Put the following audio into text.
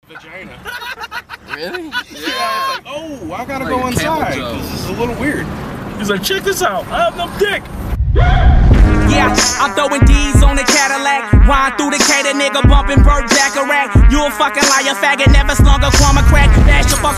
vagina. Really? Yeah. I was like, oh, I gotta go inside. This is a little weird. He's like, check this out. I have no dick. Yeah, I'm throwing D's on the Cadillac. Wine through the cater, nigga bumping Burt Bacharach. You a fucking liar, faggot, never slung a crumb of crack. Dash up